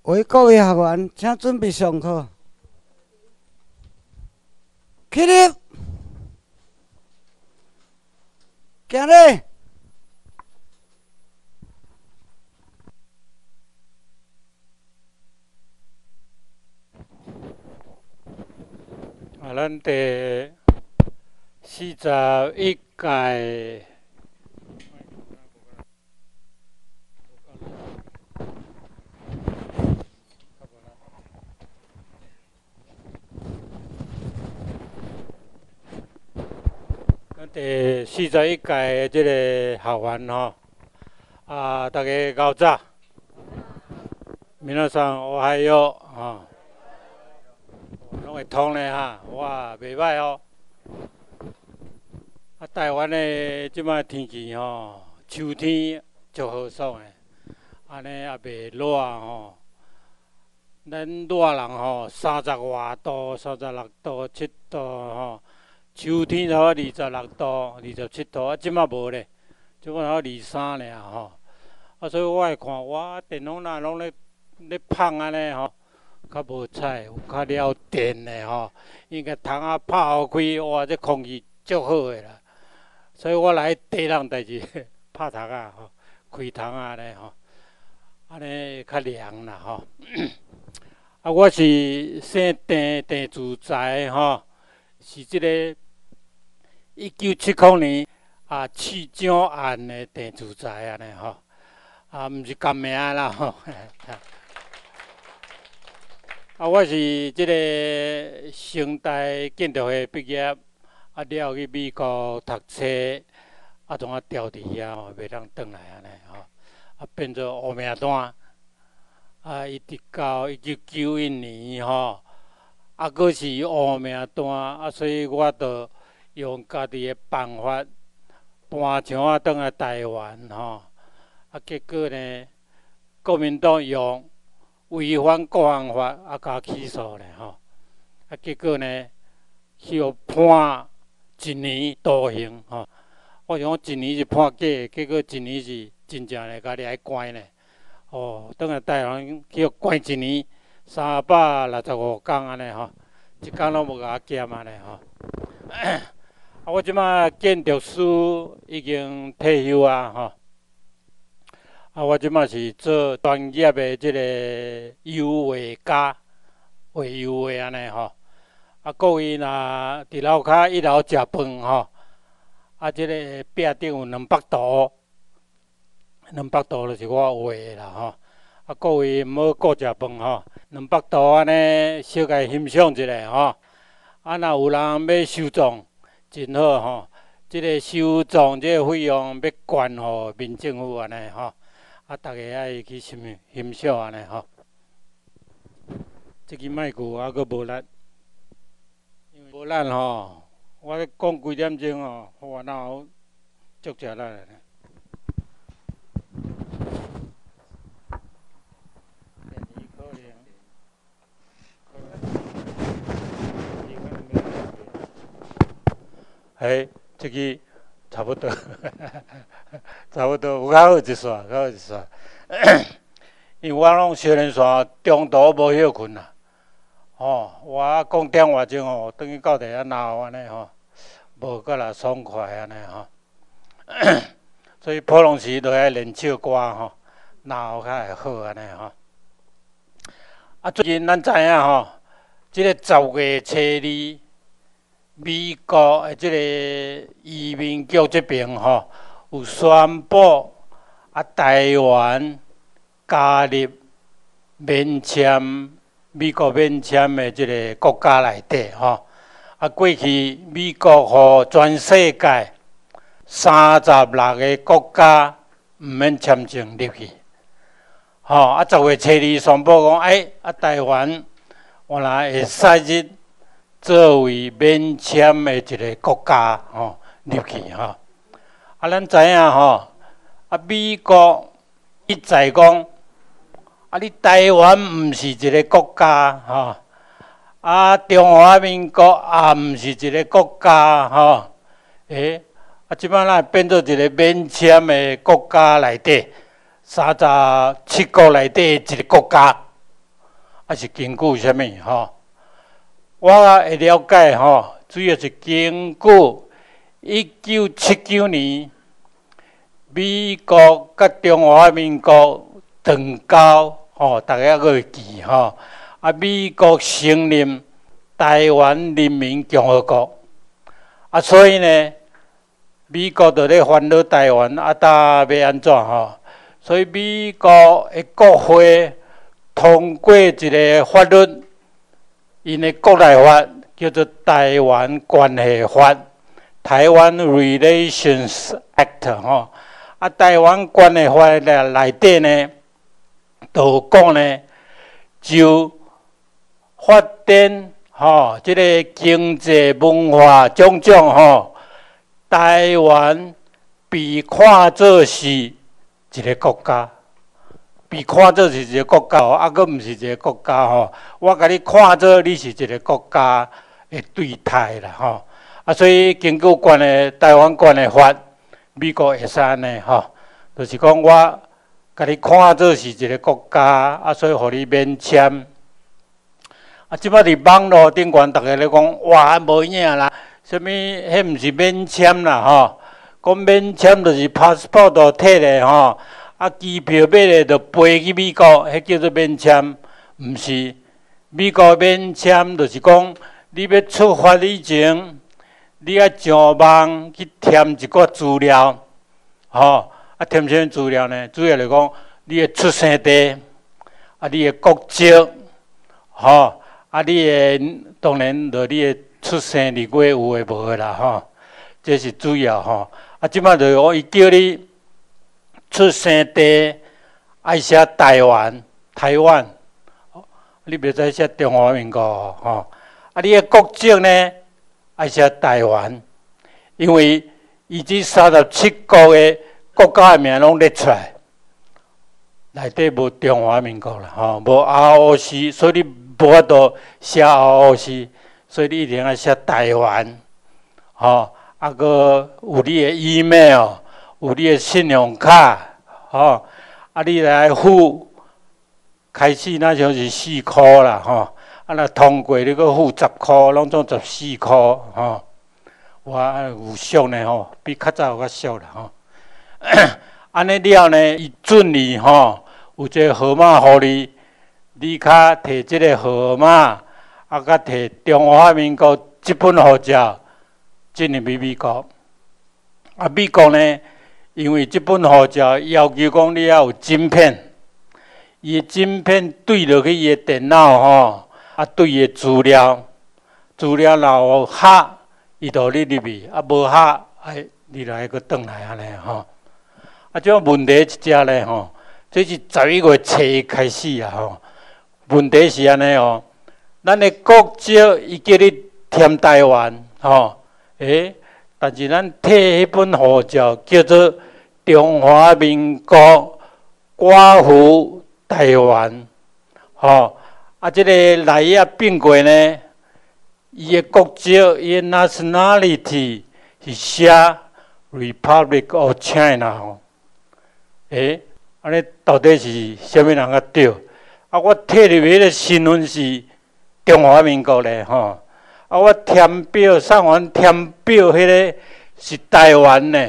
为各位学员，请准备上课。起立，行礼。 咱第41届的这个学员吼，大家早早，皆さんおはよう吼，拢会通咧哈，哇，袂歹哦。台湾的即摆天气吼，秋天足好爽的，安尼也袂热吼。咱热人吼，30外度、36度、7度吼。秋天差不多26度、27度，即摆无咧，即摆差不多23尔吼。所以我会看，哇，电风扇拢咧放安尼吼，较无彩，有较了电的吼，应该窗仔拍开，哇，这空气足好的啦。所以我来第一样代志，拍窗仔吼，开窗仔咧吼，安尼较凉啦吼。我是姓郑自在吼，是即个1970年市长案的郑自在安尼吼，毋是改名啦吼。我是即个成大建筑系毕业，了去美国读册，怎啊调伫遐吼，袂当转来安尼吼，变做乌名单。一直到1991年吼，阁是乌名单，所以我就用家己的办法搬墙转来台湾吼，结果呢，国民党用违反国安法甲起诉咧吼，结果呢，要判1年徒刑吼。我想讲1年是判假的，结果1年是真正咧，家己爱关咧。转来台湾去关1年，365天安尼吼，一天拢无甲我减安尼吼。我即摆建筑师已经退休吼。我即摆是做专业的即个油画家，画油画安尼吼。各位若伫楼骹1楼食饭吼，即个壁顶有2幅图。2幅图就是我画的啦吼，各位毋好顾食饭吼，2幅图安尼小可欣赏一下吼。若有人要收藏，真好吼。即个收藏即个费用要捐互民政府安尼吼，大家爱去欣赏安尼吼。即支麦克阁无力，因为无力吼，我咧讲几点钟吼，我脑足食力咧。这个差不多，差不多有较好一煞，较好一煞。因为我拢少年线中途无休困啦，我讲点外钟吼，等于到地闹安尼吼，无够啦爽快安尼吼。所以普通时都爱练唱歌吼，闹较会好安尼吼。最近咱知影吼，即个10月初2。美国的即个移民局这边吼，有宣布台湾加入美国免签的即个国家内底吼。过去美国互全世界36个国家毋免签证入去，10月初2宣布讲，台湾原来会使入。作为免签的一个国家入去吼，咱知影吼，美国一再讲，你台湾毋是一个国家吼，中华民国也毋是一个国家吼，即摆咱变做一个免签的国家内底，37国内底一个国家， 还是根据什么吼？我会了解吼，主要是根据1979年美国甲中华民国断交吼，大家个会记吼。美国承认台湾人民共和国，所以呢，美国就咧烦恼台湾要安怎吼？所以美国的国会通过一个法律，因的国内法叫做《台湾关系法》（台湾 Relations Act） 吼。台湾关系法内底呢，就讲呢，就发展即个经济、文化种种台湾被看作是一个国家，被看作是一个国家佫毋是一个国家我甲你看作你是一个国家的对待啦所以根据台湾关系法，美国会使安尼就是讲我甲你看作是一个国家所以互你免签。即摆伫网络顶悬，逐个咧讲，哇，无影啦，什物迄毋是免签啦讲免签就是 passport 摕咧机票买咧就飞去美国，迄叫做免签，毋是。美国免签就是讲，你要出发以前，你上网去填一寡资料，填啥物资料呢？主要来讲，你的出生地，你的国籍，你的当然就你的出生日月有诶无诶啦这是主要即摆就伊叫你出生地爱写台湾，你袂使写中华民国你的国籍呢爱写台湾，因为伊这37国诶国家诶名拢列出来，内底无中华民国啦无 ROC， 所以你无法度写 ROC， 所以你一定要写台湾，佮有你的 email， 有你的信用卡，你来付，开始那就是4块啦，若通过你佮付10块，拢总14块，我有俗呢比较早有较俗啦安尼了呢，伊准你有一个号码互你较摕即个号码，甲摕中华民国这本护照进入去美国。美国呢，因为这本护照要求讲你要有晶片，伊的晶片对落去伊的电脑对伊的资料若有合，伊就你入去；无合，你来个转来安尼这种问题一只咧这是11月初开始问题是安尼咱的国籍伊叫你填台湾但是咱摕迄本护照叫做中华民国寡妇台湾这个内页变过呢，伊的国籍伊的 nationality 是写 Republic of China 安尼到底是啥物人较对？我摕入去的身份是中华民国咧我填表上完填表迄个是台湾呢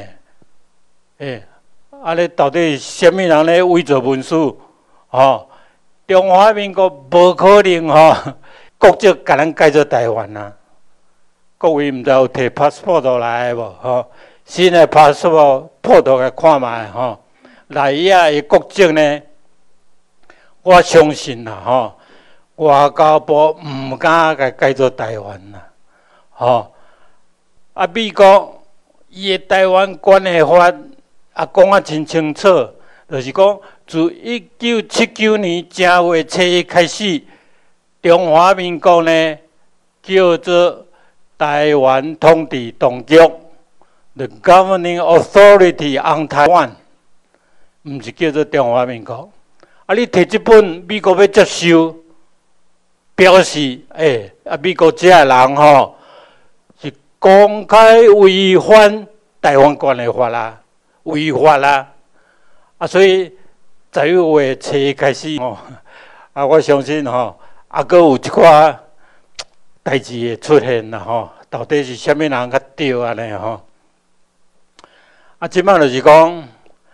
安尼到底是啥物人咧伪造文书中华民国无可能国籍甲咱改做台湾各位毋知有摕 passport 来无新的 passport 破图来看卖内页的国籍呢，我相信啦外交部毋敢甲改做台湾啦美国伊的台湾关系法讲真清楚，就是讲自1979年正月初一开始，中华民国呢叫做台湾统治当局 ，The Governing Authority on Taiwan。毋是叫做中华民国，你摕这本美国要接受，表示美国这个人是公开违反台湾关系法啦，违法啦所以11月初开始我相信阁有一寡代志会出现啦吼，到底是虾米人较对安尼吼？即摆就是讲，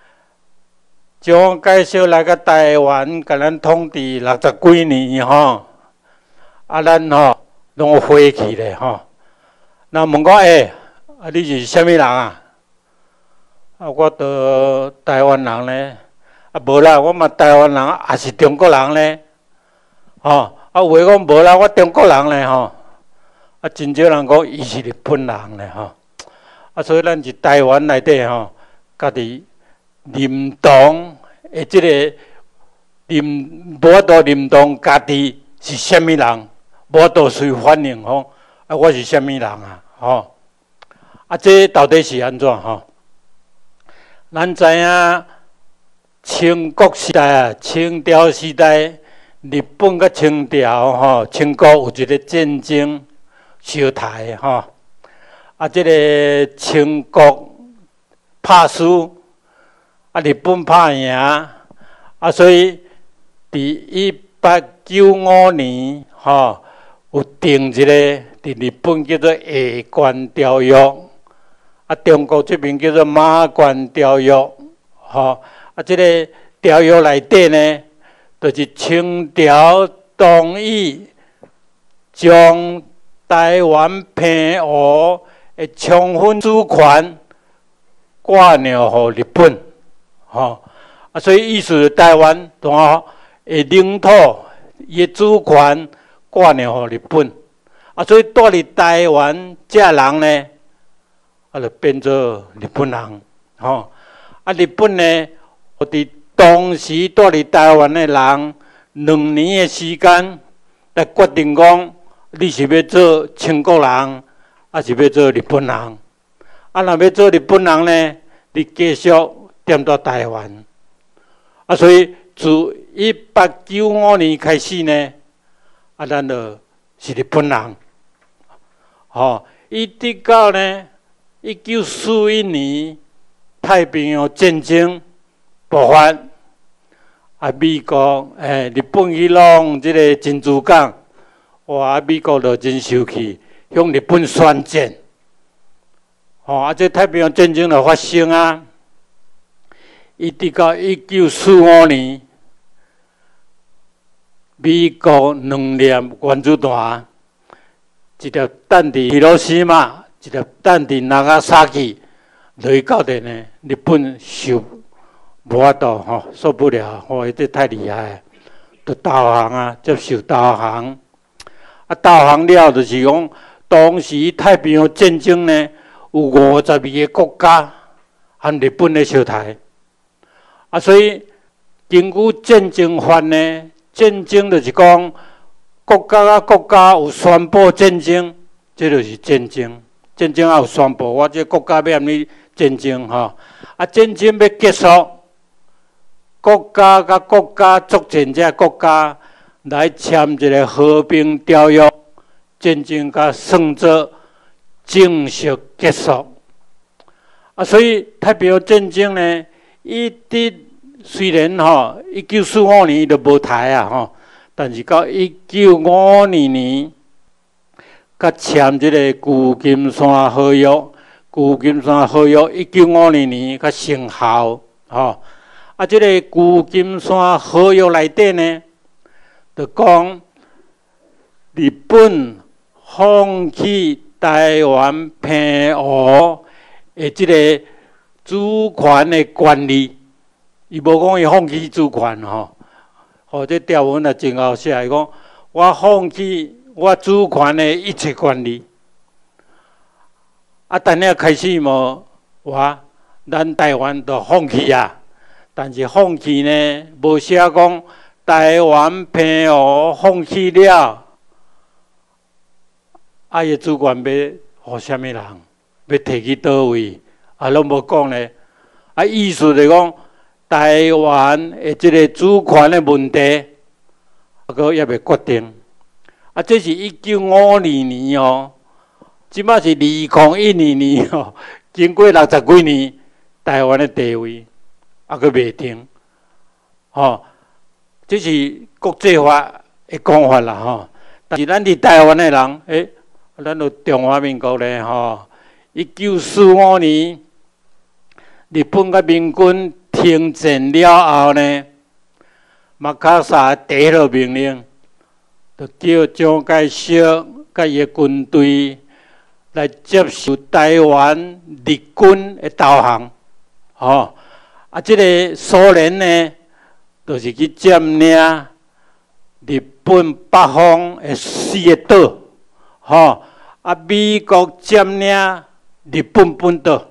将介绍来个台湾，甲咱统治60几年吼，咱吼拢回去咧吼。那问我你是虾米人啊？我都台湾人咧。无啦，我嘛台湾人，也是中国人咧。有诶讲无啦，我中国人咧吼。真少人讲伊是日本人咧吼。所以咱是台湾内底吼，家己认同诶，即个无法度认同家己是虾米人，无法度随反应吼。我是虾米人啊？吼。这到底是安怎吼？咱知影清国时代啊，清朝时代，日本甲清朝吼，清国有一个战争相台吼。即个清国拍输，日本拍赢，所以伫1895年吼，有定一个伫日本叫做下关条约，中国这边叫做马关条约，吼。即个条约内底呢，就是清朝同意将台湾澎湖的充分主权挂鸟予日本，所以意思台湾同的领土伊的主权挂鸟予日本，所以住伫台湾这人呢，就变做日本人，日本呢。伫当时住伫台湾的人，2年的时间来决定讲，你是要做清国人，还是要做日本人？若要做日本人呢，你继续踮到台湾。所以自1895年开始呢，咱就是日本人。一直到呢1941年太平洋战争。爆发美国日本去弄即个珍珠港，美国就真生气，向日本宣战。这太平洋战争就发生啊，一直到1945年，美国2粒原子弹，一粒弹伫希罗西马，一粒弹伫那加萨基，落去到底呢，日本受。无法度受不了，这太厉害，就投降啊，接受投降。投降了就是讲，当时太平洋战争呢，有52个国家和日本咧相台。所以根据战争法呢，战争就是讲国家甲国家有宣布战争，这就是战争。战争也有宣布，我这国家要安尼战争战争要结束。国家甲国家作战者国家来签一个和平条约，战争甲算作正式结束。所以太平洋战争呢，一直虽然1945年就无台啊但是到1952年，甲签这个旧金山合约，旧金山合约1952年甲生效这个旧金山合约内底呢，就讲日本放弃台湾澎湖的这个主权的权利，伊无讲伊放弃主权这条文也真好写，伊讲我放弃我主权的一切权利。等下开始无咱台湾就放弃啊。但是放弃呢，无写讲台湾澎湖放弃了，伊主权要互虾米人，要摕去倒位，拢无讲呢。意思就是讲台湾的这个主权的问题，阁也未决定。这是1952年即摆是2012年经过60几年，台湾的地位。阁未定，这是国际法的讲法啦吼。但是咱伫台湾的人，咱有中华民国咧吼，1945年日本甲民军停战了后呢，马卡萨第一号命令，就叫蒋介石甲伊的军队来接受台湾日军的投降，吼。这个苏联呢，就是去占领日本北方的4个岛，吼。美国占领日本本岛。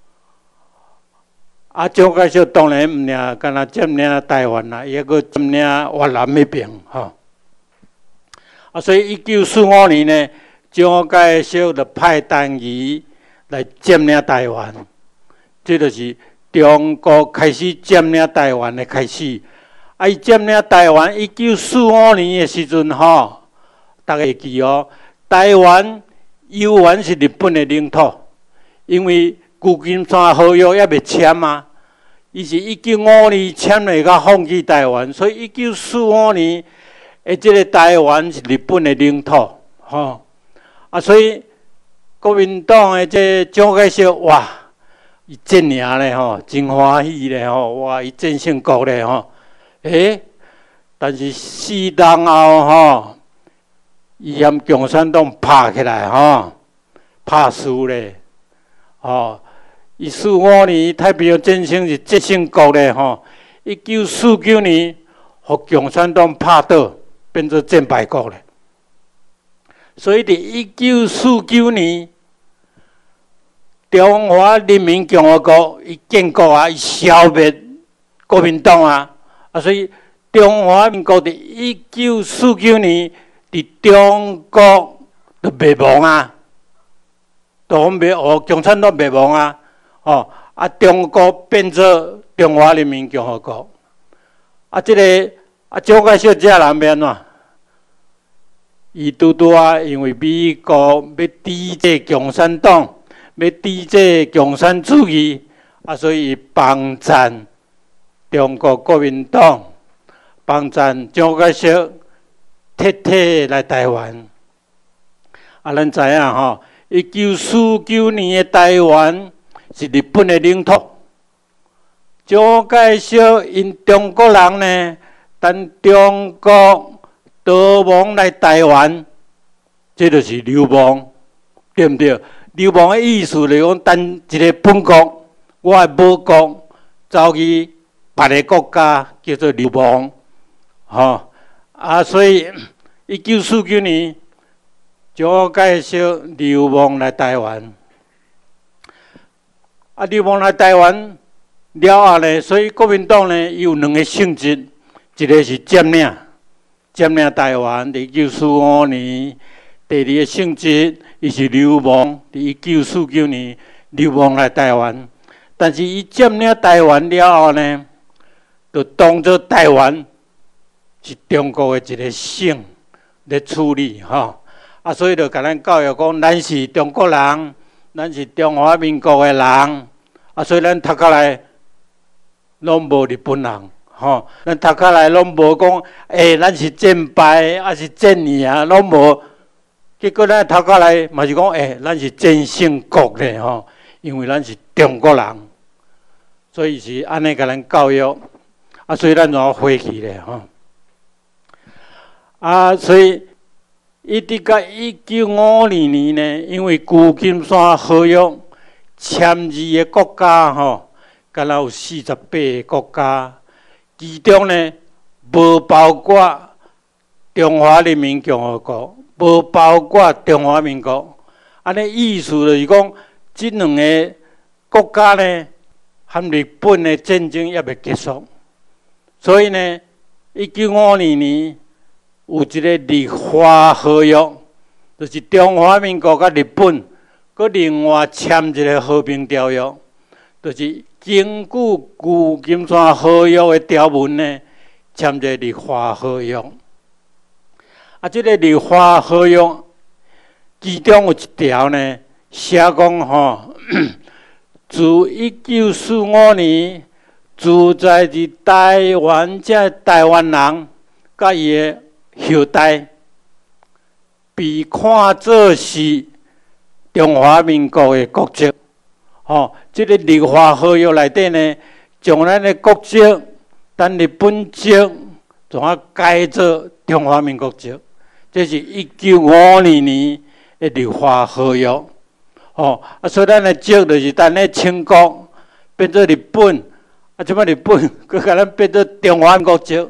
蒋介石当然唔领，干那占领台湾啦，伊还阁占领越南迄边，吼。所以1945年呢，蒋介石就派单于来占领台湾，这就是中国开始占领台湾的开始。伊占领台湾，1945年的时阵，吼，大家会记哦，台湾犹原是日本的领土，因为旧金山合约还未签啊。伊是1950年签了，甲放弃台湾，所以1945年的这个台湾是日本的领土，吼。所以国民党的这蒋介石，哇，伊战赢咧吼，真欢喜咧吼，哇，伊战胜国咧吼。但是4年后吼，伊和共产党拍起来吼，拍输咧，吼。1945年太平洋战争是战胜国咧吼，1949年互共产党拍倒，变做战败国咧。所以伫1949年，中华人民共和国伊建国啊，伊消灭国民党啊，所以中华民国伫1949年伫中国就灭亡啊，共产党灭亡啊。中国变做中华人民共和国。这个蒋介石这人变怎？伊拄因为美国要抵制共产党，要抵制共产主义，所以伊帮赞中国国民党，帮赞蒋介石撤来台湾。咱知影吼，1949年的台湾是日本的领土。蒋介石因中国人呢，等中国逃亡来台湾，这就是流亡，对不对？流亡的意思就是讲，等一个本国，我的母国走去别个国家，叫做流亡，所以1949年，蒋介石流亡来台湾。流亡来台湾了后呢，所以国民党呢有2个性质，一个是占领台湾，伫1945年；第2个性质，伊是流亡，伫1949年流亡来台湾。但是伊占领台湾了后呢，就当作台湾是中国的一个省咧处理所以就甲咱教育讲，咱是中国人，咱是中华民国的人。所以咱读起来拢无日本人，咱读起来拢无讲，咱是战败还是战赢，拢无。结果咱读起来嘛是讲，咱是战胜国咧，因为咱是中国人，所以是安尼甲咱教育，所以咱怎回去咧，所以一直到1952年呢，因为旧金山合约。签字的国家敢若有48个国家，其中呢无包括中华人民共和国，无包括中华民国。安尼意思就是讲，这2个国家呢，和日本的战争还未结束，所以呢，1952年有一个日华合约，就是中华民国甲日本。佮另外签一个和平条约，就是根据旧金山合约的条文呢，签一个日华合约。这个日华合约其中有一条呢，写讲自1945年住在台湾这台湾人，甲伊的后代被看作是中华民国的国籍。这个立法合约内底呢，将咱的国籍，咱日本籍，怎啊改做中华民国籍？这是1952年的立法合约。所以咱的籍就是咱的清国变做日本，即摆日本佮咱变做中华民国籍。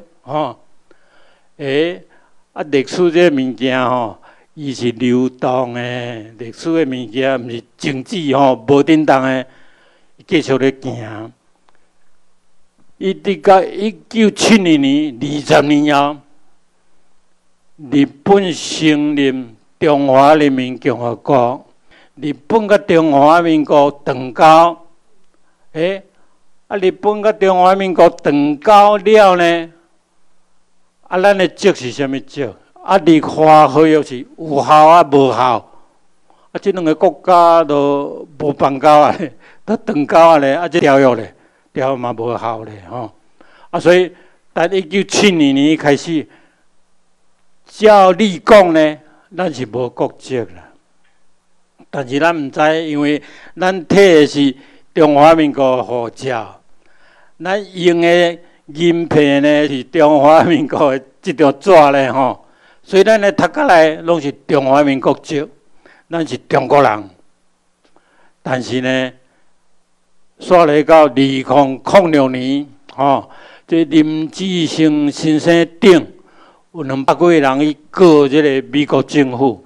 历史这物件伊是流动的，历史的物件毋是政治无振动的，继续咧行。伊直到1972年20年后，日本承认中华人民共和国。日本甲中华民国断交，日本甲中华民国断交了呢？咱的籍是啥物籍？立法合约是有效无效？这两个国家都无邦交啊，都断交啊咧，这条约咧，条约嘛无效咧所以但1972年开始，照理讲呢，咱是无国籍啦。但是咱毋知，因为咱摕的是中华民国护照，咱用的银片呢是中华民国的这条纸咧所以咱的读起来拢是中华民国籍，咱是中国人。但是呢，煞来到2006年这林志胜先生顶有200几个人去告这个美国政府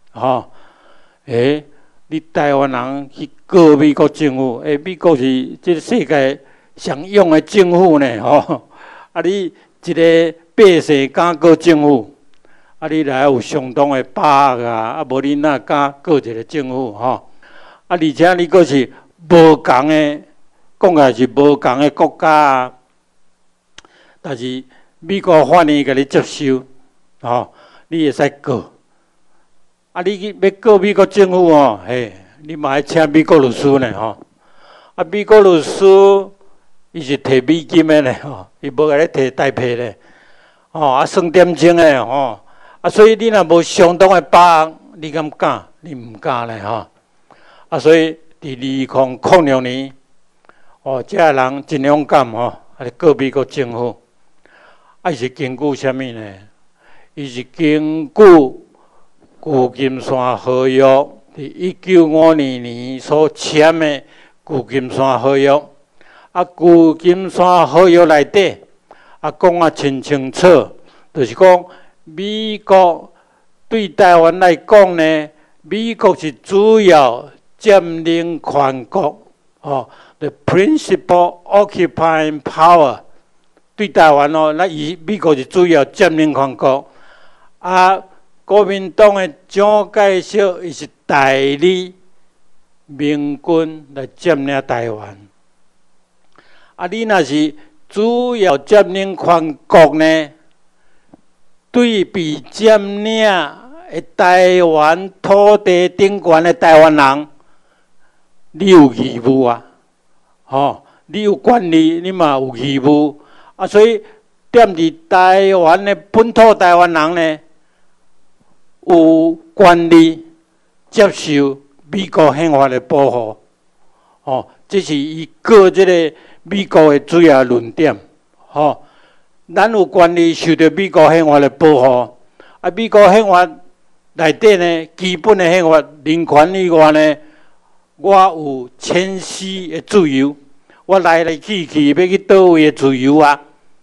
你台湾人去告美国政府，美国是这个世界上勇的政府呢，你一个百姓敢告政府，你来有相当的把握无你哪敢告一个政府而且你阁是无共的，讲起来是无共的国家但是美国法院甲你接受你会使告。你要告美国政府你嘛要请美国律师呢美国律师伊是摕美金的呢伊无甲你摕台币呢算点钟的所以你若无相当的把握，你敢敢？你毋敢呢所以伫2006年这个人真勇敢告美国政府伊是根据啥物呢？伊是根据旧金山合约伫1952年所签的旧金山合约旧金山合约内底讲真清楚，就是讲美国对台湾来讲呢，美国是主要占领权国the principal occupying power 对台湾美国是主要占领权国国民党的蒋介石伊是代理民军来占领台湾你若是主要占领权国呢，对被占领的台湾土地顶悬的台湾人，你有义务你有权利，你嘛有义务所以踮伫台湾的本土台湾人呢，有权利接受美国宪法的保护这是伊告这个美国的主要论点咱有权利受到美国宪法的保护美国宪法内底呢，基本的宪法人权以外呢，我有迁徙的自由，我来来去去要去倒位的自由我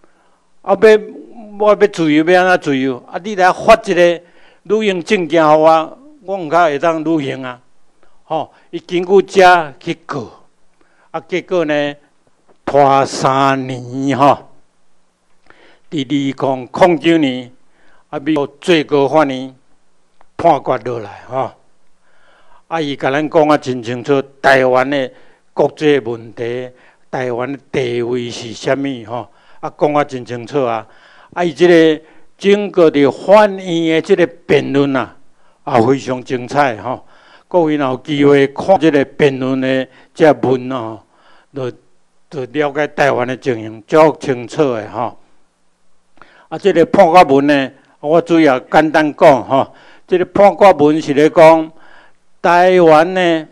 要自由要安怎自由你来发一个旅行证件互我毋较会当旅行伊根据这去告结果呢拖3年伫2009年美国最高法院判决落来伊甲咱讲真清楚，台湾的国际问题，台湾的地位是啥物讲真清楚伊这个整个的法院的这个辩论非常精彩各位若有机会看这个辩论的这文就了解台湾的情形，足清楚的这个判决文呢我主要简单讲吼，这个判决文是咧讲台湾呢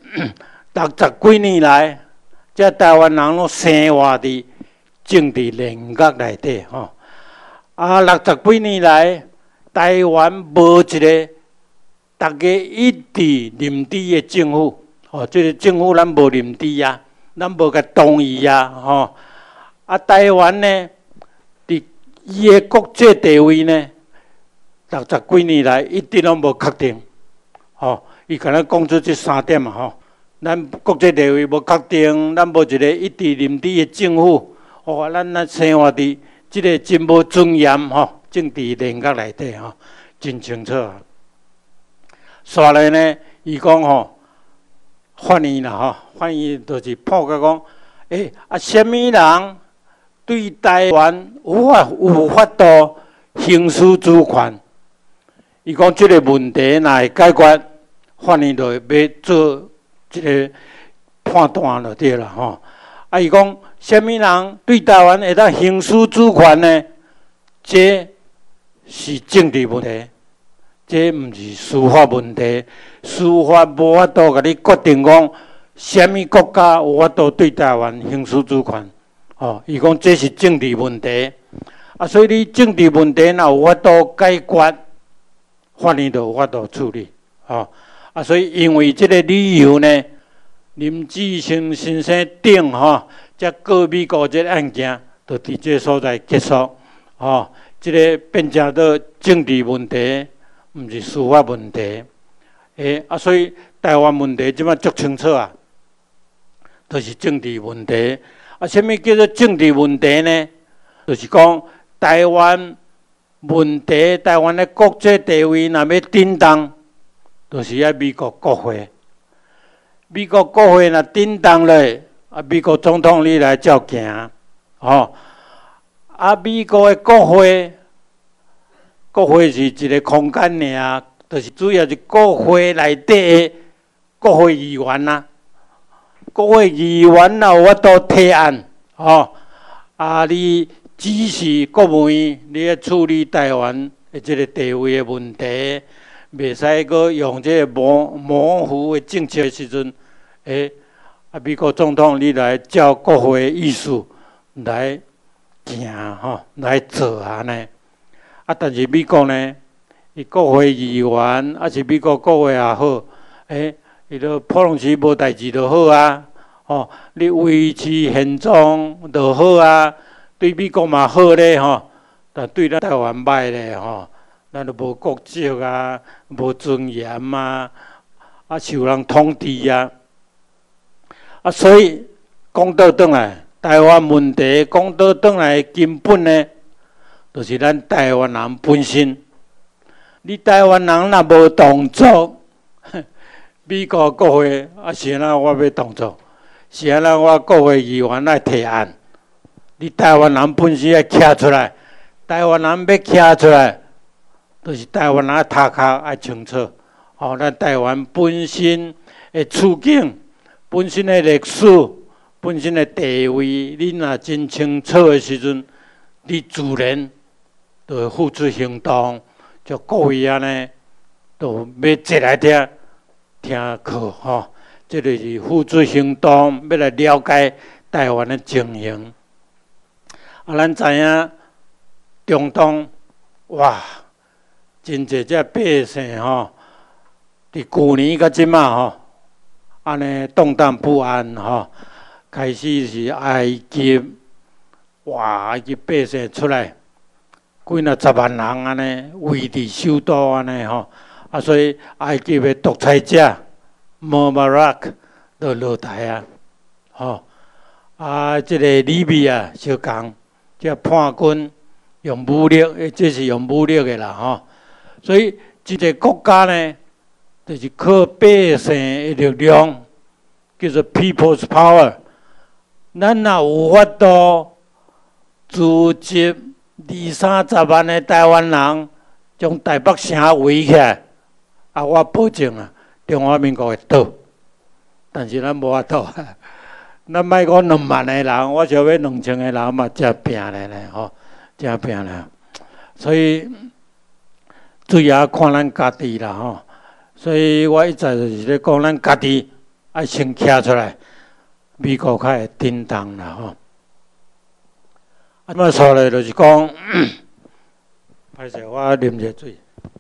60几年来，这台湾人拢生活伫政治联合内底吼。60几年来，台湾无一个大家一致认知的政府，这个政府咱无认知啊，咱无甲同意啊，台湾呢，伫伊的国际地位呢，60几年来一直拢无确定，伊敢若讲出这3点啊，咱国际地位无确定，咱无一个一致认知的政府，咱生活伫即个真无尊严政治联合内底真清楚啊。煞来呢，伊讲翻译啦翻译就是破个讲，什么人对台湾有法度行使主权？伊讲即个问题若会解决，翻译就要做即个判断就对啦伊讲什么人对台湾会当行使主权呢？这是政治问题。这毋是司法问题，司法无法度甲你决定讲，什么国家有法度对台湾行使主权。伊讲这是政治问题，所以你政治问题若有法度解决，法院就有法度处理。所以因为这个理由呢，林志胜先生顶才告美国这个案件，就伫这所在结束。这个变成到政治问题。毋是司法问题，所以台湾问题即摆足清楚啊，都是政治问题。什么叫做政治问题呢？就是讲台湾问题，台湾的国际地位若要震动，就是要美国国会。美国国会若震动咧，美国总统你来照行，美国的国会。国会是一个空间尔，就是主要是国会内底的国会议员呐。国会议员若有法度提案，你指示国务院，你要处理台湾的这个地位的问题，袂使阁用这个模糊的政策的时阵，美国总统你来照国会的意思来行来做安尼。但是美国呢，伊国会议员，是美国国会也好，伊都普通时无代志就好啊。你维持现状就好啊，对美国嘛好咧但对咱台湾歹咧咱都无国籍啊，无尊严啊，受人统治啊。所以讲倒转来，台湾问题讲倒转来的根本呢？就是咱台湾人本身，你台湾人若无动作，美国国会是安怎我要动作？是安怎我国会议员来提案？你台湾人本身要站出来，台湾人要站出来，就是台湾人头壳要清楚。咱台湾本身的处境、本身的历史、本身的地位，你若真清楚的时阵，你自然。就会付诸行动，就各位安尼，就要坐来听课这就是付诸行动，要来了解台湾的情形。咱知影中东哇，真侪只百姓伫去年到即马安尼动荡不安开始是埃及哇，埃及百姓出来。几若10万人安尼围伫首都安尼所以埃及的独裁者穆巴拉克就落台这个利比亚相共，这叛军用武力，这是用武力的啦所以一个国家呢，就是靠百姓的力量，叫做 People's Power。咱若有法度组织20-30万的台湾人将台北城围起来，我保证中华民国会倒。但是咱无法度，咱莫讲2万个人，我想要2000个人嘛，真拼咧真拼咧。所以主要看咱家己啦吼。所以我一再就是咧讲，咱家己爱先徛出来，美国较会振动啦吼。啊，错咧就是讲，歹势，我啉者水。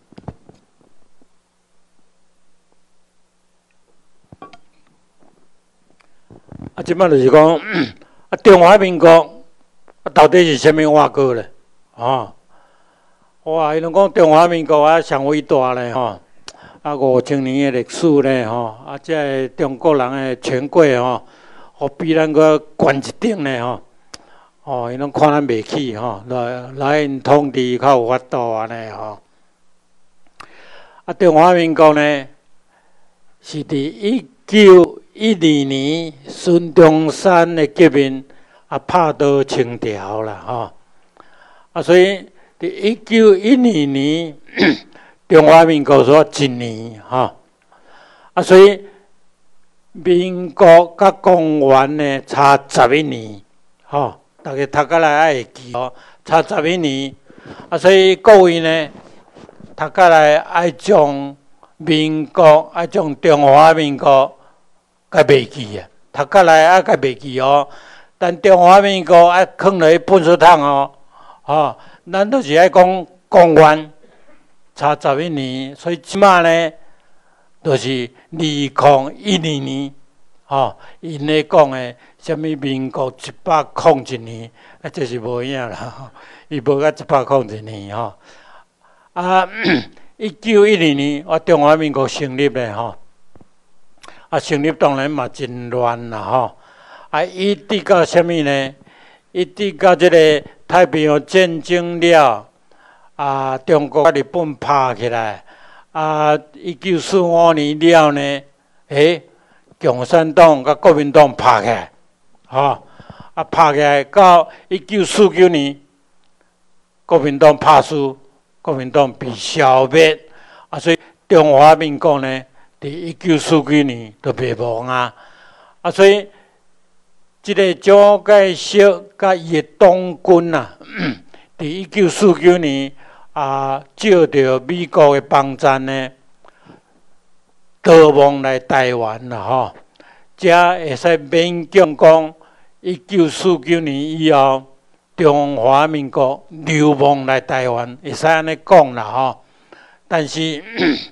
啊，即摆就是讲，啊，中华民国啊，到底是啥物外国咧？吼，哇，伊拢讲中华民国啊，上伟大咧吼。啊，5000年的历史咧吼，啊，即个中国人的权贵吼，互比咱搁悬一等咧吼。哦，伊拢看咱袂起吼，来因统治较有法度安尼吼。啊，中华民国呢，是伫1912年孙中山的革命啊，拍倒清朝啦吼。啊，所以伫1912年。中华民国说1年哈，啊，所以民国甲公元呢差11年，吼，大家读起来爱会记哦，差11年，啊，所以各位呢读起来爱将民国爱将中华民国甲袂记啊，读起来爱甲袂记哦，但中华民国爱放落去粪扫桶哦，吼，咱都是爱讲公元。差11年，所以即马呢，就是2012年，吼，因咧讲的什么民国101年，啊，这是无影啦，伊无甲101年吼。啊，1912年，我中华民国成立咧吼，啊，成立当然嘛真乱啦吼，啊，一直到什么呢？一直到这个太平洋战争了。啊，中国甲日本拍起来，啊，1945年了呢，共产党甲国民党拍起来，吼，啊，拍起来到1949年，国民党拍输，国民党被消灭，啊，所以中华民国呢，伫1949年就灭亡啊，啊，所以这个蒋介石甲伊的党军啊，伫1949年。啊，借着美国的帮赞呢，逃亡来台湾啦吼，才会使勉强讲1949年以后，中华民国流亡来台湾，会使安尼讲啦吼。但是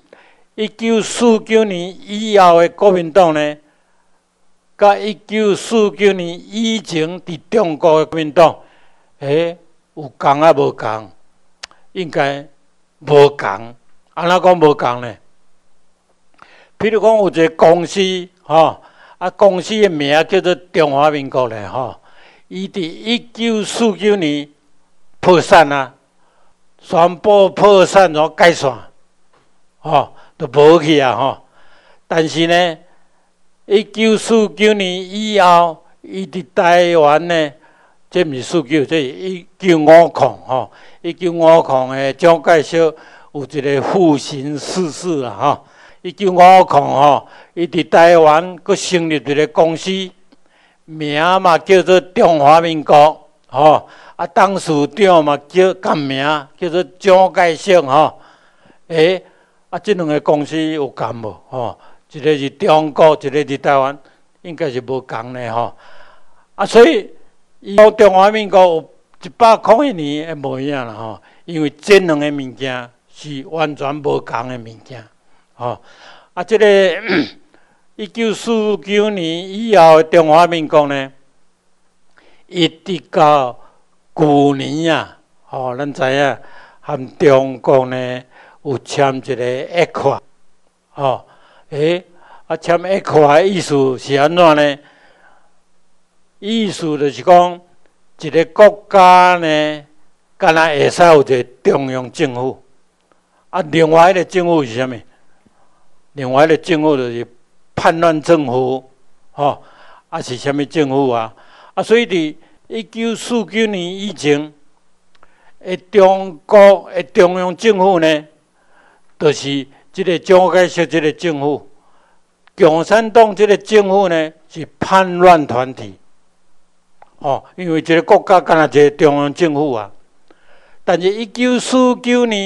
1949年以后的国民党呢，甲1949年以前伫中国的国民党，有共啊无共？应该无共，安怎讲无共呢？譬如讲有一个公司，吼，啊，公司的名叫做中华民国咧，吼，伊伫1949年破产啊，宣布破产然后解散，吼，就无去啊，吼。但是呢，1949年以后，伊伫台湾呢。这毋是49，这是1950吼，1950的蒋介石有一个复行逝世啦吼，1950吼，伊伫台湾佫成立一个公司，名嘛叫做中华民国吼，啊，董事长嘛叫共名叫做蒋介石吼，啊，这两个公司有共无吼？一个是中国，一个是台湾，应该是无共的吼，啊，所以。以后中华民国有101年会无影啦吼，因为这两个物件是完全无共的物件，吼。啊，这个1949年以后的中华民国呢，一直到去年啊，吼，咱知影和中国呢有签一个约款，吼，啊，签约款的意思是安怎呢？意思就是讲，一个国家呢，敢若会使有一个中央政府，啊，另外一个政府是啥物？另外一个政府就是叛乱政府，吼，啊是啥物政府啊？啊，所以伫1949年以前，中国的中央政府呢，就是这个蒋介石这个政府，共产党这个政府呢是叛乱团体。哦，因为一个国家敢若一个中央政府啊，但是1949年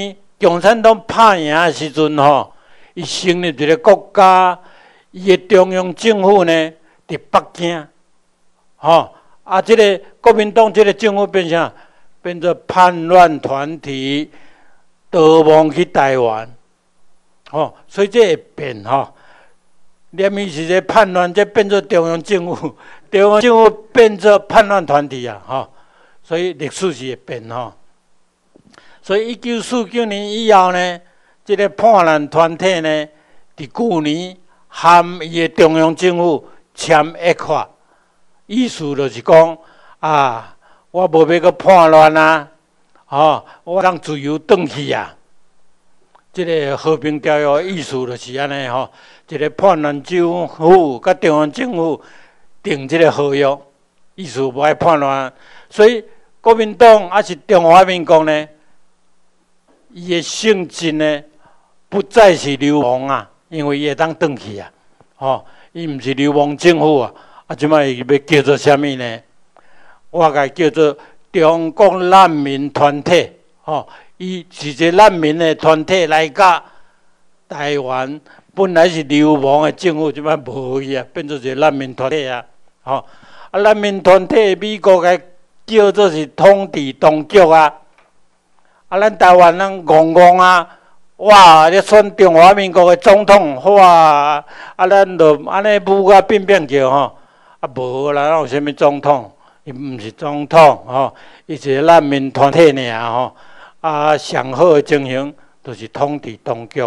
共产党拍赢的时阵吼，伊成立一个国家，伊的中央政府呢伫北京，即个国民党即个政府变啥？变做叛乱团体，逃亡去台湾，所以这会变连伊是个叛乱，这变做中央政府，中央政府变做叛乱团体啊，所以历史是会变所以1949年以后呢，这个叛乱团体呢，伫旧年和伊的中央政府签约款，意思就是讲我无要搁叛乱我当自由转去啊。这个和平条约的意思就是安尼一个叛乱政府甲中央政府订这个合约，意思无爱叛乱，所以国民党还是中华民国呢，伊的性质呢不再是流亡因为伊会当转去伊毋是流亡政府即摆伊要叫做啥物呢？我甲叫做中国难民团体伊是一个难民的团体来甲台湾，本来是流亡的政府，即摆无去变做一个难民团体难民团体美国个叫做是统治当局咱台湾人戆戆哇！咧选中华民国的总统哇！咱就安尼舞甲变变叫无啦，哪有啥物总统？伊毋是总统伊是一个难民团体尔上好的情形就是统治当局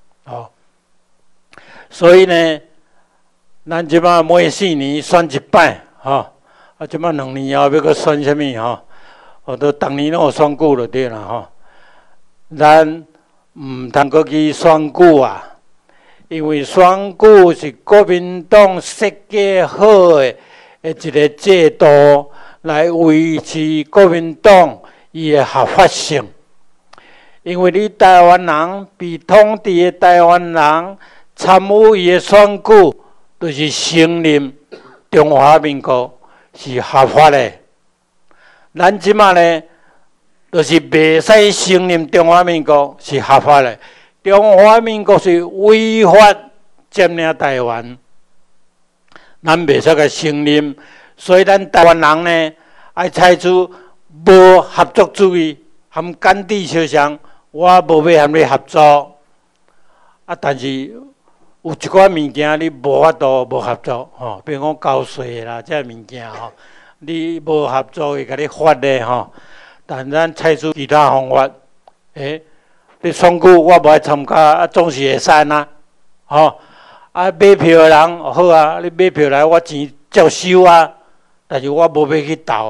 所以呢，咱即摆每4年选一摆即摆2年后要搁选啥物都逐年拢有选举就对啦咱毋通搁去选举因为选举是国民党设计好的一个制度，来维持国民党伊的合法性。因为你台湾人被统治的台湾人参与伊的选举，就是承认中华民国是合法的。咱即马呢，就是袂使承认中华民国是合法的。中华民国是违法占领台湾，咱袂使甲承认。所以咱台湾人呢，爱采取无合作主义，含甘地相向。我无要和你合作但是有一寡物件你无法度无合作比如讲交税啦，这物件你无合作会甲你罚的但咱采取其他方法，你选举我无爱参加总是会使买票的人好你买票来我钱照收但是我无要去投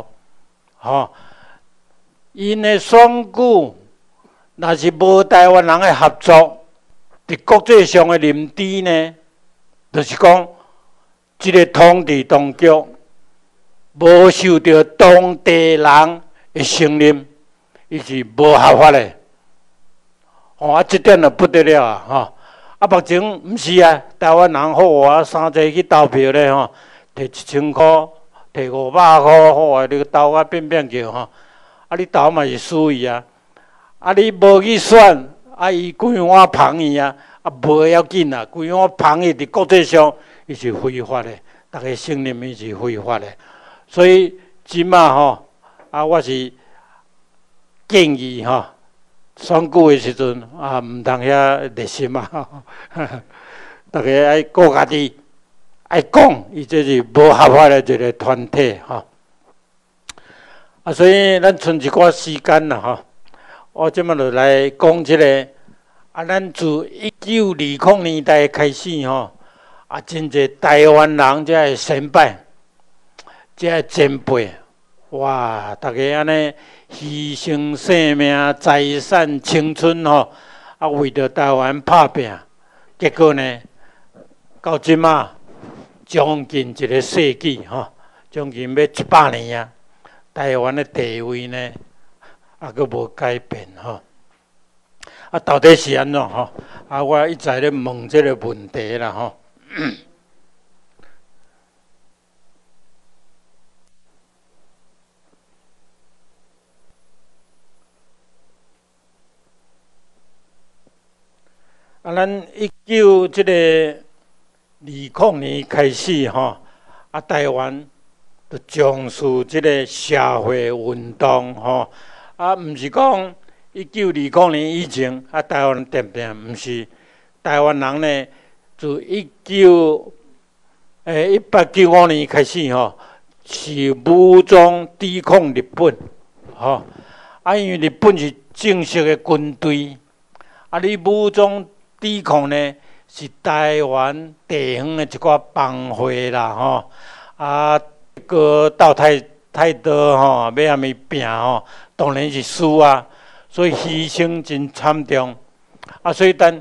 因的选举。若是无台湾人的合作，伫国际上的认知呢，就是讲，这个统治当局无受到当地人的承认，伊是无合法的。这点就不得了目前毋是台湾人好3岁去投票咧摕1000块，摕500块，好你投变变叫你投嘛是输伊你无去选伊规碗捧伊无要紧规碗捧伊伫国际上伊是非法的，大家承认伊是非法的。所以即马我是建议选举的时阵毋通遐热心大家爱顾家己，爱讲伊这是无合法的一个团体所以咱剩一寡时间啦我即马就来讲即个咱自1920年代开始真侪台湾人才会先拜，才会前辈哇！大家安尼牺牲生命、财产、青春为着台湾拍拼，结果呢，到即马将近一个世纪将近要100年台湾的地位呢？佫无改变到底是安怎我一再咧问这个问题啦咱1920年开始吼，台湾就重视即个社会运动吼，毋是讲1920年以前台湾点点，毋是台湾人呢，自1895年开始吼，是武装抵抗日本吼，因为日本是正式的军队，你武装抵抗呢，是台湾地方的一寡帮会啦吼，个到太多吼，要安尼拼吼，当然是输啊，所以牺牲真惨重。所以等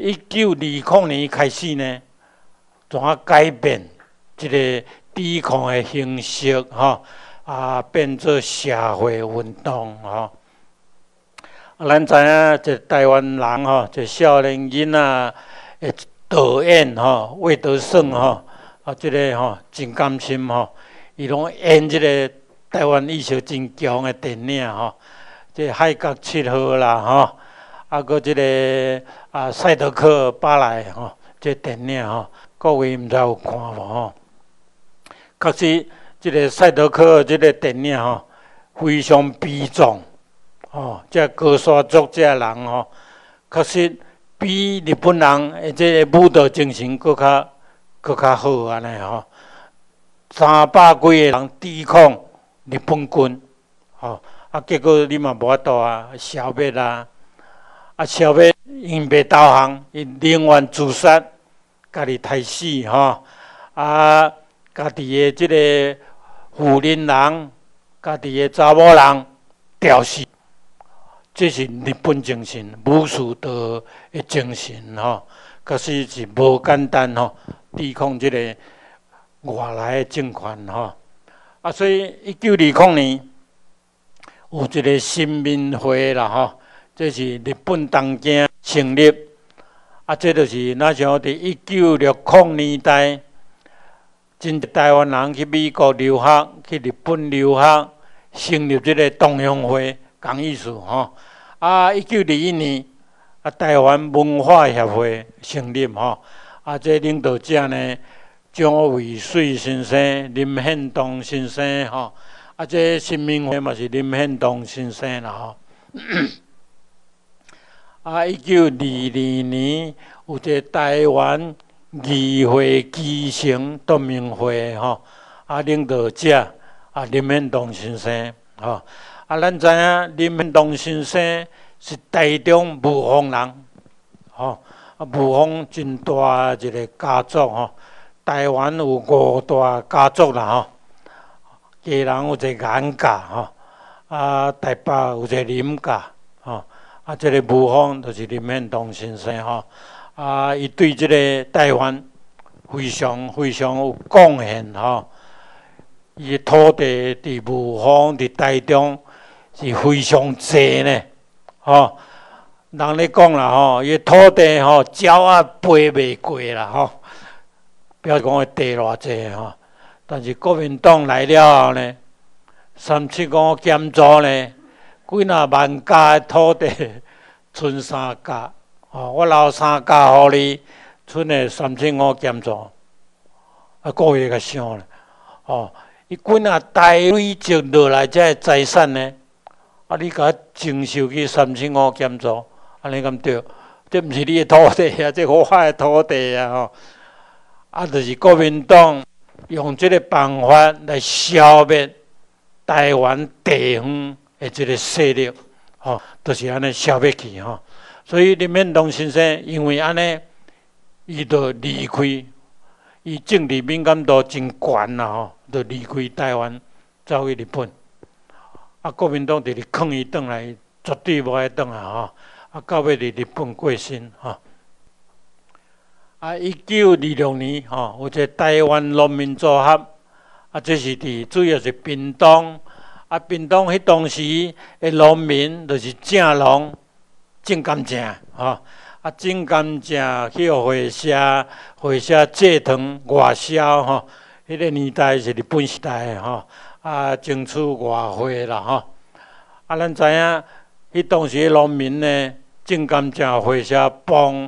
1920年开始呢，怎啊改变这个抵抗的形式吼，变做社会运动吼。咱知影，这台湾人吼，这少年囡仔的导演吼，魏德胜吼，这个吼真甘心吼，伊拢演这个台湾意识真强的电影吼，这海角七号啦吼，搁这个赛德克巴莱吼，这电影吼，各位毋知有看无吼？确实，这个赛德克这个电影吼，非常悲壮。这高山族这人吼，确实比日本人的这个武道精神搁较好安尼吼。300几个人抵抗日本军，结果你嘛无法度消灭啦，消灭因袂投降，因宁愿自杀，家己刣死吼，家己的这个妇人人，家己的查某人吊死。这是日本精神，武士道的精神吼，确实是无简单吼，抵抗这个外来的政权吼。所以1920年有一个新民会啦吼，这是日本东京成立，这就是那时候伫1960年代，真台湾人去美国留学，去日本留学，成立这个同乡会。讲意思吼，1921年台湾文化协会成立吼，这领导者呢，蒋渭水先生、林献堂先生吼，这新民会嘛是林献堂先生啦吼。1922年有一个台湾议会基层同盟会吼，领导者林献堂先生吼。咱知影林献堂先生是台中雾峰人，雾峰真大一个家族吼。台湾有5大家族啦吼，家人有一个颜家吼，台北有一个林家吼，这个雾峰就是林献堂先生吼，伊对这个台湾非常有贡献吼。伊土地伫雾峰、伫台中。是非常济呢，人咧讲啦吼，伊土地吼，鸟飞袂过啦吼，不要讲伊地偌济吼。但是国民党来了后呢，375减租呢，几若万家的土地，剩3家，我留3家互你，剩的375减租，各位甲想咧，伊几若大累积落来这财产呢？你甲征收去375减租，安尼敢对？这毋是你的土地啊，这我的土地啊吼。就是国民党用这个办法来消灭台湾地方的这个势力，就是安尼消灭去吼。所以林献堂先生因为安尼，伊就离开，伊政治敏感度真悬啦吼，就离开台湾，走去日本。国民党直直抗伊转来，绝对无爱转来吼。到尾伫日本过身吼。1926年吼，有一个台湾农民组合，这是主要是屏东。屏东迄当时的农民就是正农、种甘蔗吼。种甘蔗去会社制糖外销吼。迄个年代是日本时代吼。争取外汇啦吼，咱知影，迄当时农民呢，种甘蔗会社帮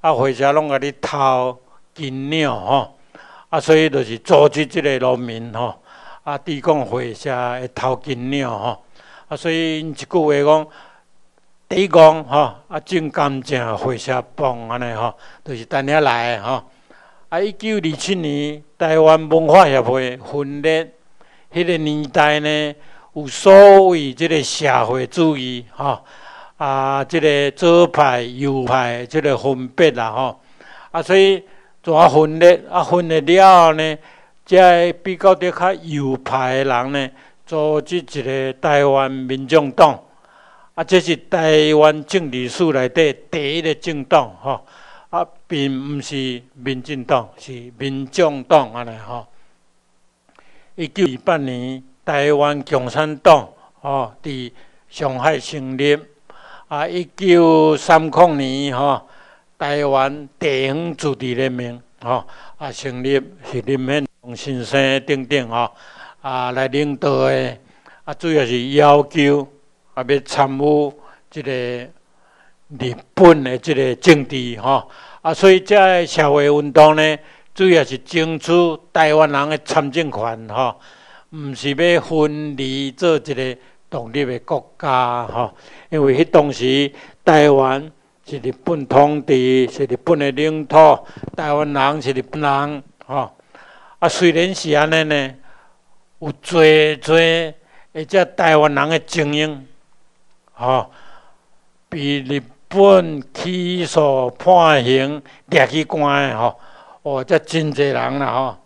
火车拢甲你偷金鸟吼，所以就是组织即个农民吼，抵抗火车会偷金鸟吼，所以因一句话讲，第一讲吼，种甘蔗火车帮安尼吼，就是等遐来吼。1927年台湾文化协会分裂，迄个年代呢，有所谓即个社会主义吼，即个左派右派即个分别啦吼，所以怎分裂？分裂了后呢，这比较较右派的人呢，组织一个台湾民众党，这是台湾政治史内底第一个政党吼。并毋是民进党，是民众党安尼吼。1928年，台湾共产党伫上海成立。1930年台湾地方自治联盟成立，是林献堂先生等等来领导的。主要是要求要参与即个日本的即个政治所以这社会运动呢，主要是争取台湾人的参政权毋是要分离做一个独立的国家因为当时台湾是日本统治，是日本的领土，台湾人是日本人虽然是安尼呢，有侪这台湾人的精英比日本起诉判刑抓去关的这真侪人啦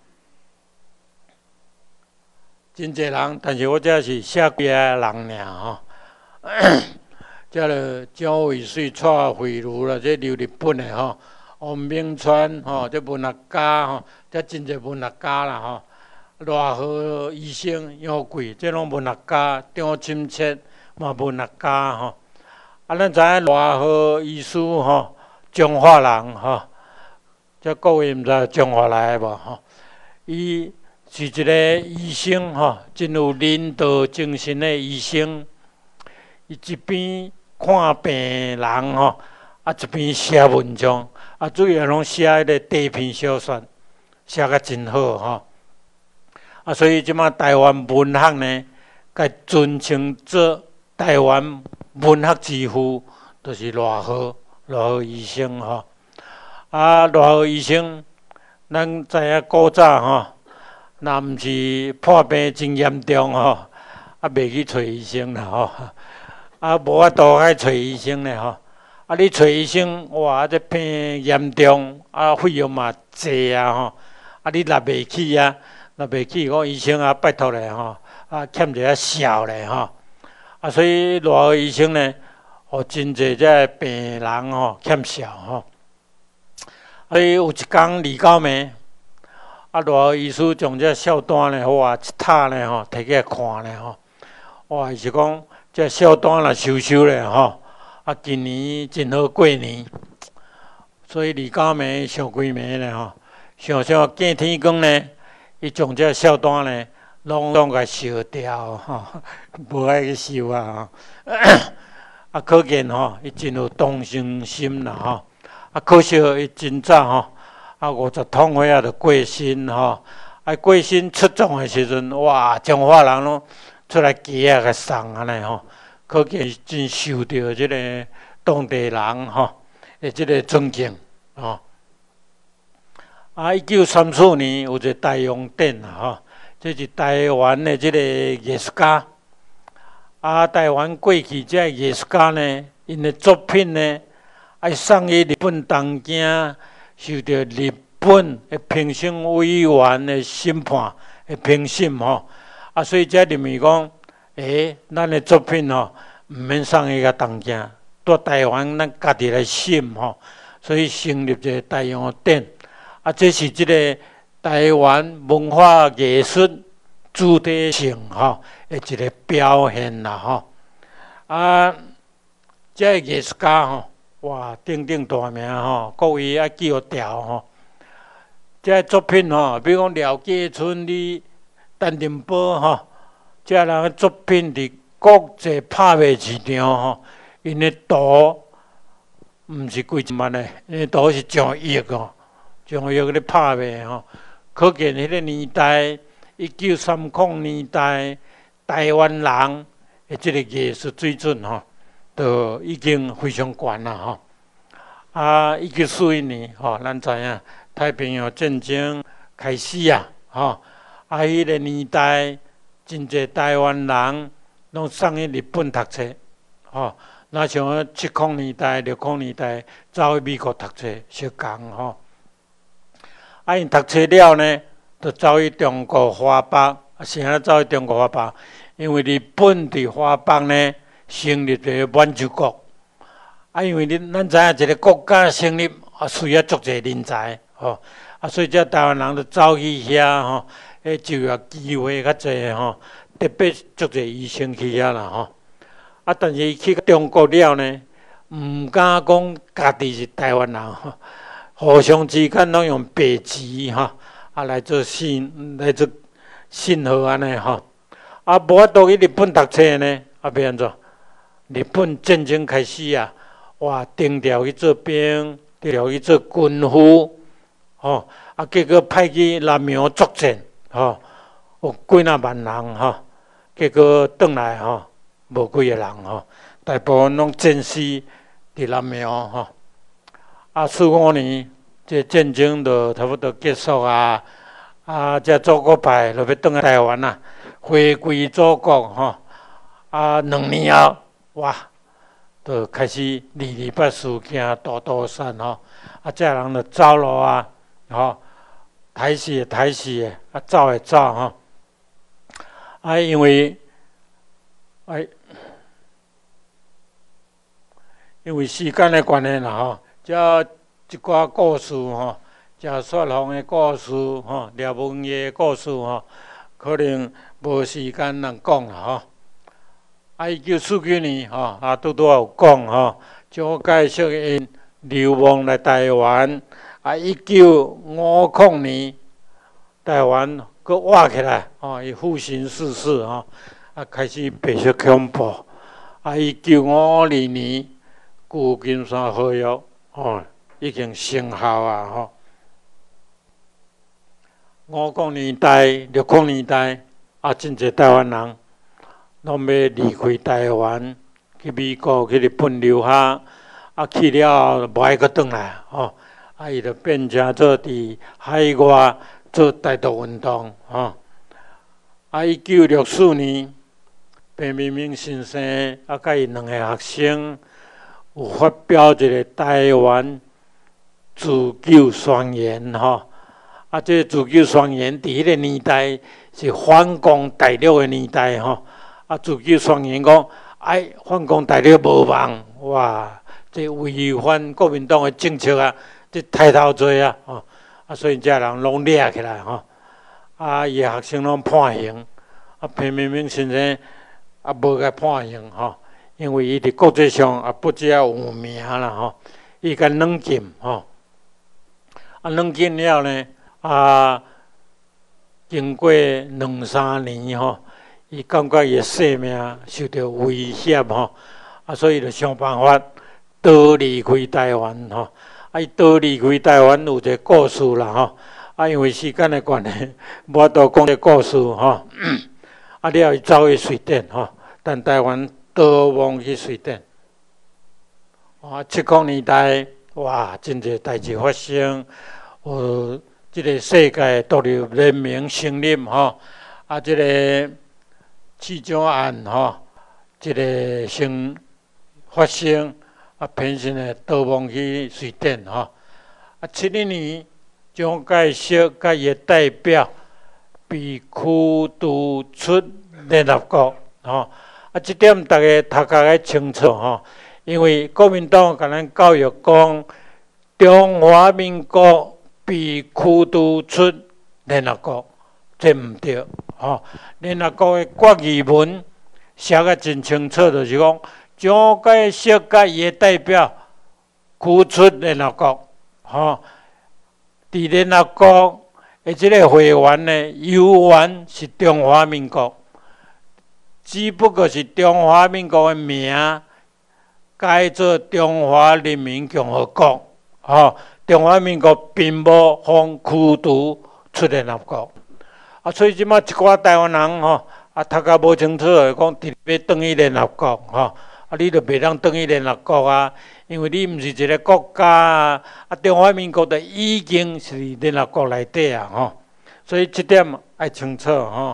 真侪人，但是我这是写几个人尔这了蒋渭水、蔡慧如啦，这留日本的王明川这文学家这真侪文学家啦赖和医生、杨贵，这拢文学家，张清澈嘛文学家咱知影赖和医师彰化人这各位毋知彰化来的无伊是一个医生真有领导精神的医生。伊一边看病人一边写文章主要拢写迄个短篇小说，写甲真好所以即马台湾文学呢，甲尊称做台湾文学之父，就是赖和医生赖和医生，咱知影古早若毋是破病真严重袂去找医生啦无法度爱找医生呢你找医生，哇，这病严重费用嘛济你若袂起若袂起，讲医生拜托咧欠一下孝咧所以赖和医生呢，真侪这病人欠孝所以有一天李高梅赖和医师将这孝单呢，一塔呢摕起来看呢哇，伊是讲这孝单若收咧今年真好过年，所以李高梅想几暝呢想见天光呢，伊将这孝单呢拢甲烧掉无爱去收可见伊真有同情心啦可惜伊真早50通岁就过身过身出葬的时阵，哇，彰化人拢出来旗甲送安尼可见真受到即个当地人的即个尊敬1934年有一个大洋展这是台湾的即个艺术家台湾过去这艺术家呢，因的作品呢，爱送去日本东京，受到日本的评审委员的审判的评审所以这认为讲，咱的作品毋免送去到东京，在台湾咱家己来审所以成立一个大洋展这是即个台湾文化艺术主题性的一个表现啦这个艺术家哇，鼎鼎大名各位爱记得牢这个作品比如讲廖继春、陈定波这人的作品伫国际拍卖市场因的图毋是几万的，因为都是上亿哦，上亿咧拍卖吼。可见迄个年代，1930年代台湾人的即个艺术水准吼，都已经非常高啦吼。1941年吼，咱知影太平洋战争开始啊，吼，迄个年代真侪台湾人拢送去日本读册，吼。那像70年代、60年代走去美国读册，相共吼。因读册了呢，就走去中国华北。啥走去中国华北？因为日本伫华北呢成立一个满洲国。因为咱知影一个国家成立需要足侪人才，吼。所以遮台湾人就走去遐吼，就业机会较侪吼，特别足侪医生去遐啦吼。但是去中国了呢，毋敢讲家己是台湾人吼，互相之间拢用白纸吼，来做信号安尼吼。无法度去日本读册呢，要安怎？日本战争开始啊，哇，定调去做兵，定调去做军夫，吼，结果派去南洋作战，吼，有几若万人吼，结果转来吼。无几个人吼，大部分拢战死伫南洋吼。45年，这战争就差不多结束啊。这祖国派就要转来台湾啦，回归祖国吼。2年后，哇，就开始二八事件大屠杀吼。这人就走路啊，吼，抬死的，走的走吼。因为因为时间的关系啦吼，这一寡故事吼，这雪红的故事吼，廖文业的故事吼，可能无时间能讲啦吼。1949年吼，拄有讲吼，蒋介石因流亡来台湾。1950年，台湾佫活起来吼，伊复兴逝世吼，开始白色恐怖。1952年。旧金山合约已经生效啊！吼，50年代、60年代真侪台湾人拢要离开台湾，去美国、去日本留学，去了后无爱阁转来，吼，伊就变成做伫海外做台独运动，吼。1964年，彭明敏先生甲伊2个学生。有发表一个台湾自救宣言吼，这自救宣言伫迄个年代是反攻大陆的年代吼，自救宣言讲，反攻大陆无望，哇，这违反国民党的政策啊，这太头多啊，吼，所以这人拢抓起来吼，伊的学生拢判刑，彭明敏先生无甲判刑吼。因为伊伫国际上不只有名啦吼，伊甲软禁吼，软禁了呢，经过2-3年吼，伊感觉伊的性命受到威胁吼，所以就想办法逃离开台湾吼，伊逃离开台湾有一个故事啦吼，因为时间的关系，无法度讲这故事吼，了伊走去瑞典吼，但台湾。逃亡去瑞典，70年代哇，真侪代志发生，有这个世界独立联盟成立吼，这个四种案吼，这个先发生，变成的逃亡去瑞典吼，71年蒋介石甲伊代表被驱逐出联合国吼。这点大家读较个清楚吼，因为国民党甲咱教育讲，中华民国被驱逐出联合国，这毋对吼。联合国的决议文写个真清楚，就是讲蒋介石甲伊的代表驱出联合国吼。伫联合国的这个会员呢，有缘是中华民国。只不过是中华民国的名， 改做中华人民共和国，中华民国并无分区独出联合国，所以即马一寡台湾人读甲无清楚的讲，直要转去联合国，你就袂当转去联合国啊，因为你毋是一个国家中华民国的已经是联合国内底啊，所以这点要清楚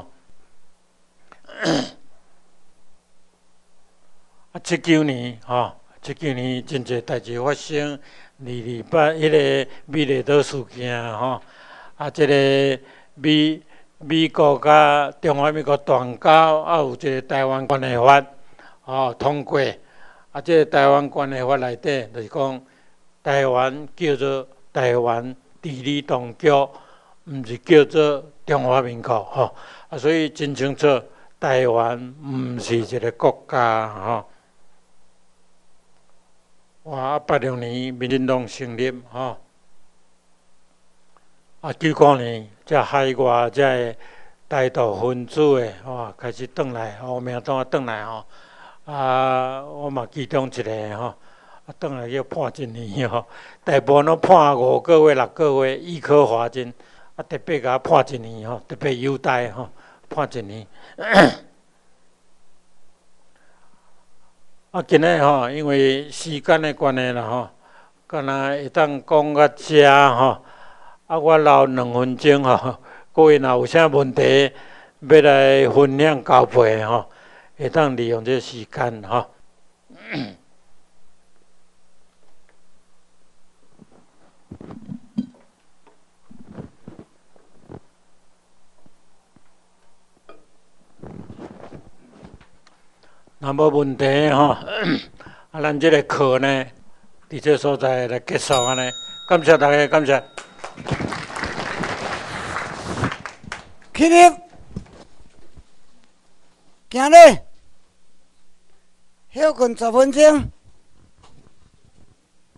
19年19年真侪代志发生，228迄个美丽岛事件这个美国甲中华民国断交，有一个台湾关系法通过，这个台湾关系法内底就是讲，台湾叫做台湾治理当局，毋是叫做中华民国所以真清楚，台湾毋是一个国家86年民进党成立95年才海外才台独分子的开始转来，民党转来我嘛其中一个转来要判1年大部分拢判5个月、6个月，以科罚金特别甲判1年特别优待判1年。今日因为时间的关系啦敢若会当讲到这我留2分钟各位若有啥问题要来分享交配会当利用这时间若无问题咱这个课呢，伫这所在来结束安尼，感谢大家，感谢。 起立，行咧，休困10分钟。